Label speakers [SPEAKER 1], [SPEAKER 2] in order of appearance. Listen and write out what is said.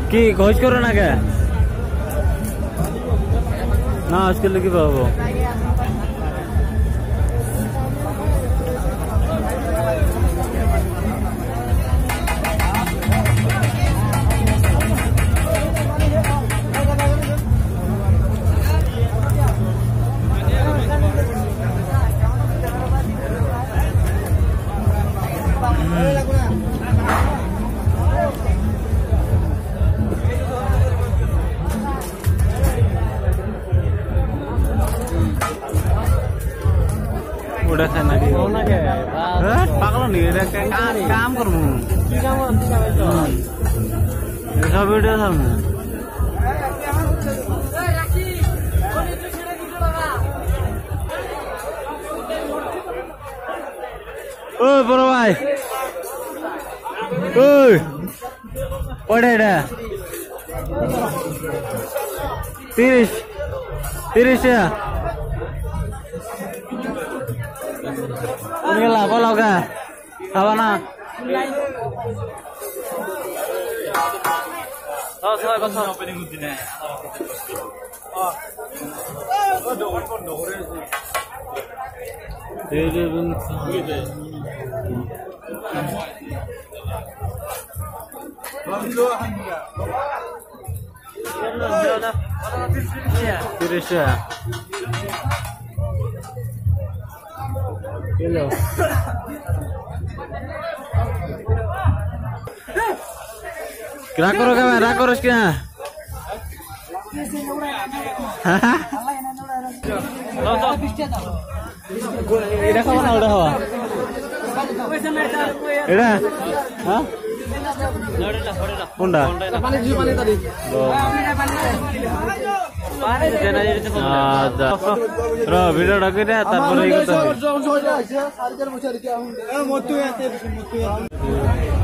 [SPEAKER 1] কি ঘোষ করো না কে না আজকে লিখি পাবো udah kan lagi pakal nih udah काम करूँ सब वीडियो सामने ओ बड़ो भाई ओ पढ़े डा 30 ya ini lah kalau ga apa na saya কথা opening হচ্ছে না Hello. Kira karo kawan, rakoros kena. Ida kawan udah hawa. Ida, hah? Honda. Pani tadi. আচ্ছা র ভিডিওটা করে তারপরে